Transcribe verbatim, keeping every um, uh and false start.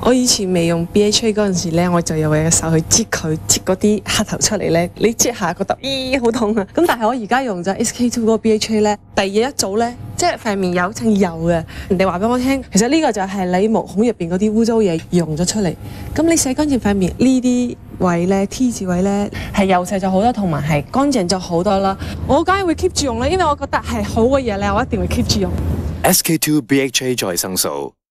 我以前未用 B H A 嗰陣時咧，我就有隻手去擠佢，擠嗰啲黑頭出嚟咧。你擠下覺得咦好痛啊！咁但係我而家用咗 S K two 嗰個 B H A 咧，第二一組咧，即係塊面有層油嘅。人哋話俾我聽，其實呢個就係你毛孔入邊嗰啲污糟嘢溶咗出嚟。咁你洗乾淨塊面呢啲位咧 T 字位咧係幼細咗好多，同埋係乾淨咗好多啦。我梗係會 keep 住用啦，因為我覺得係好嘅嘢咧，我一定會 keep 住用。 S K two B H A 再生素。